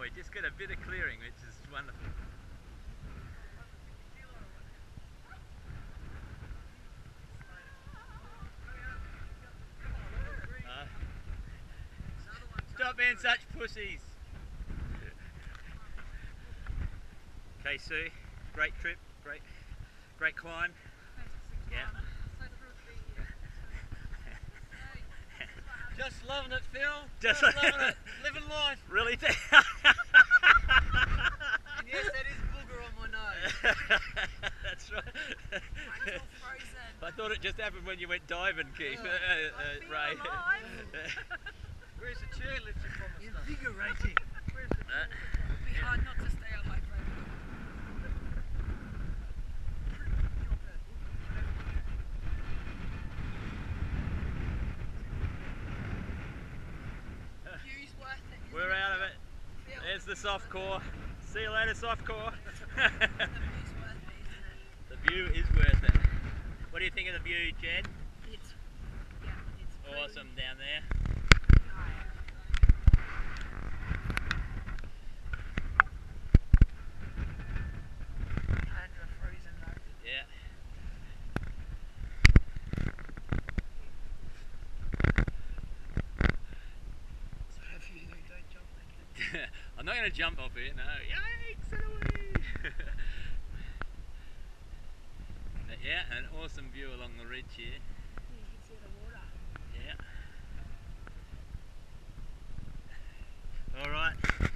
we just got a bit of clearing, which is wonderful. Stop being such pussies. Okay, Sue, great trip, great climb. Yeah. Just loving it, Phil. Just loving it. Living life. Really? And yes, that is booger on my nose. That's right. Mine's all frozen. I thought it just happened when you went diving, Keith. I feel Ray. alive. Where's the chairlift you promised us? Invigorating. Where's the It'd be hard not to stay alive, right? View's worth it. We're out of it. Phil, There's the soft core. See you later, soft core. the view's worth it, isn't it? The view is worth it. What do you think of the view, Jen? It's pretty Awesome down there. high. Under a frozen road. Yeah. So if you don't jump again. I'm not going to jump off it, no. Yikes! Get away! But yeah, an awesome view along the ridge here. You can see the water. Yeah. All right.